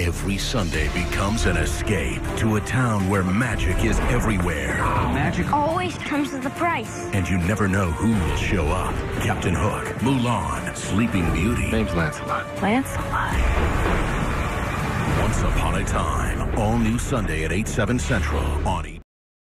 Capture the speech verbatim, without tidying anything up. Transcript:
Every Sunday becomes an escape to a town where magic is everywhere. Magic always comes with a price. And you never know who will show up. Captain Hook, Mulan, Sleeping Beauty. Name's Lancelot. Lancelot. Once Upon a Time. All new Sunday at eight, seven Central on E!